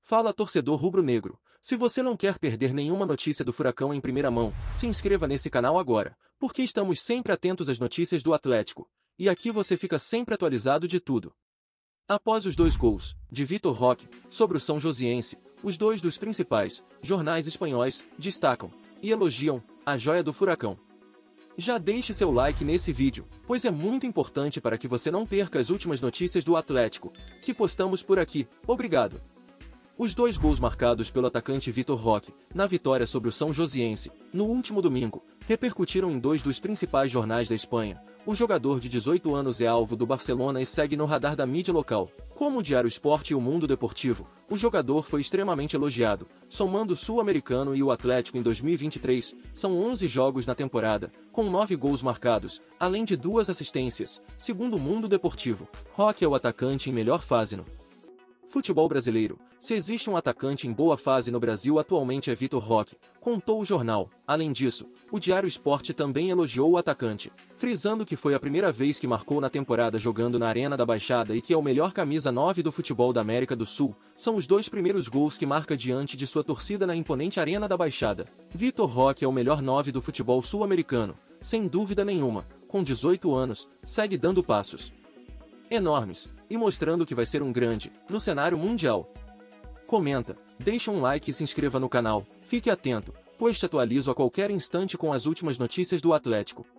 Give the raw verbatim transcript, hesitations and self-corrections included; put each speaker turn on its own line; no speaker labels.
Fala, torcedor rubro-negro. Se você não quer perder nenhuma notícia do Furacão em primeira mão, se inscreva nesse canal agora, porque estamos sempre atentos às notícias do Atlético, e aqui você fica sempre atualizado de tudo. Após os dois gols de Vitor Roque sobre o São Josiense, os dois dos principais jornais espanhóis destacam e elogiam a joia do Furacão. Já deixe seu like nesse vídeo, pois é muito importante para que você não perca as últimas notícias do Atlético que postamos por aqui. Obrigado! Os dois gols marcados pelo atacante Vitor Roque, na vitória sobre o São Josiense, no último domingo, repercutiram em dois dos principais jornais da Espanha. O jogador de dezoito anos é alvo do Barcelona e segue no radar da mídia local. Como o Diário Sport e o Mundo Deportivo, o jogador foi extremamente elogiado. Somando o Sul-Americano e o Atlético em dois mil e vinte e três, são onze jogos na temporada, com nove gols marcados, além de duas assistências. Segundo o Mundo Deportivo, Roque é o atacante em melhor fase no futebol brasileiro. Se existe um atacante em boa fase no Brasil atualmente é Vitor Roque, contou o jornal. Além disso, o Diário Sport também elogiou o atacante, frisando que foi a primeira vez que marcou na temporada jogando na Arena da Baixada e que é o melhor camisa nove do futebol da América do Sul. São os dois primeiros gols que marca diante de sua torcida na imponente Arena da Baixada. Vitor Roque é o melhor nove do futebol sul-americano, sem dúvida nenhuma. Com dezoito anos, segue dando passos enormes e mostrando que vai ser um grande no cenário mundial. Comenta, deixa um like e se inscreva no canal. Fique atento, pois te atualizo a qualquer instante com as últimas notícias do Atlético.